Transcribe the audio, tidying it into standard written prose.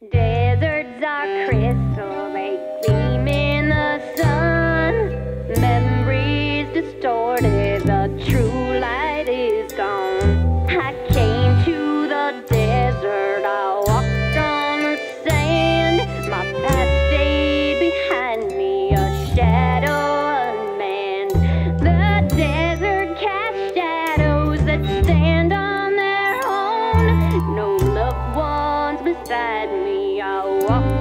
Deserts are crystal, they gleam in the sun. Memories distorted, the true light is gone. I came to the desert, I walked on the sand. My past stayed behind me, a shadow unmanned. The desert casts shadows that stand on their own. No loved ones beside me, I walk